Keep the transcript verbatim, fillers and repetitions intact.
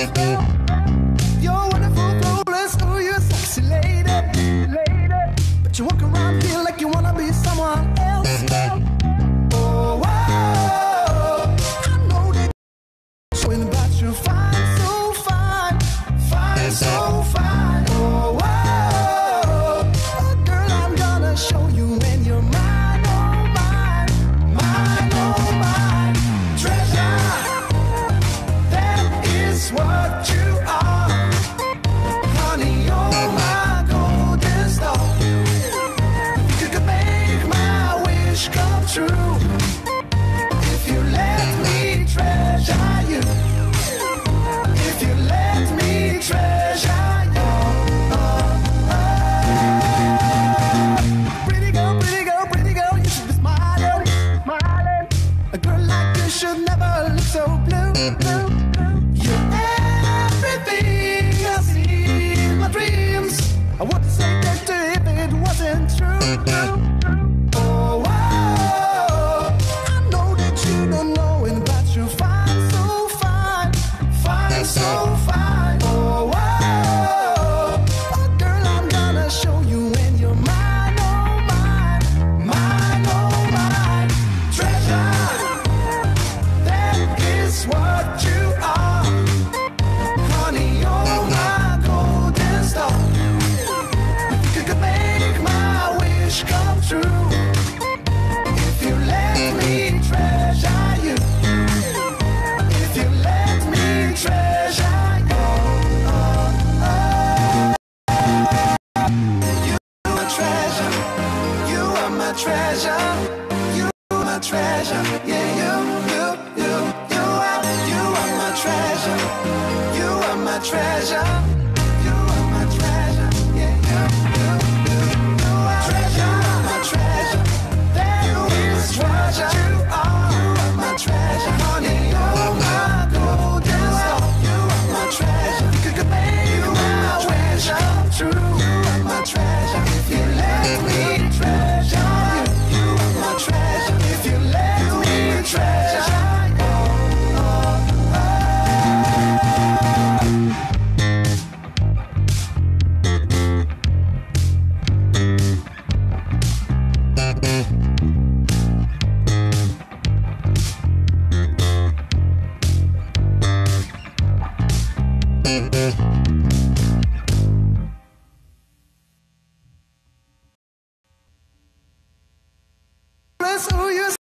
You're wonderful, flawless, oh, you're a sexy lady, lady. But you walk around here like you wanna be someone else. Oh, wow. I know that you're showing about you fine, so fine, fine, so fine. Oh, wow. Oh, girl, I'm gonna show you when you're mine, oh, mine, mine, oh, mine. Treasure, that is what you are. Honey, you're my golden star. You could make my wish come true if you let me treasure you. If you let me treasure you. Pretty girl, pretty girl, pretty girl, you should be smiling, smiling. A girl like you should never look so blue, blue, blue. You're everything I see in my dreams. I wouldn't say that if it wasn't true. Oh, wow. I know that you don't know about you fine, so fine, fine, so fine. Oh, wow. Oh, girl, I'm gonna show you when you're mine, oh, mine, mine, oh, mine. Treasure, that is what you are. Honey, you're my golden star. You could make my wish come true if you let me treasure you. If you let me treasure you. You are my treasure. You are my treasure. You are my treasure. Yeah, you, you, you, you are, you are my treasure. You are my treasure. You are my treasure. Yeah, you, you, you, you are treasure. My treasure. That is treasure. You are, you are my treasure. Honey, you're my golden star. You are my treasure. You could make my wish come true. You are my treasure. If you let me treasure you. You are my treasure. If you let me treasure you. Oh, oh, oh.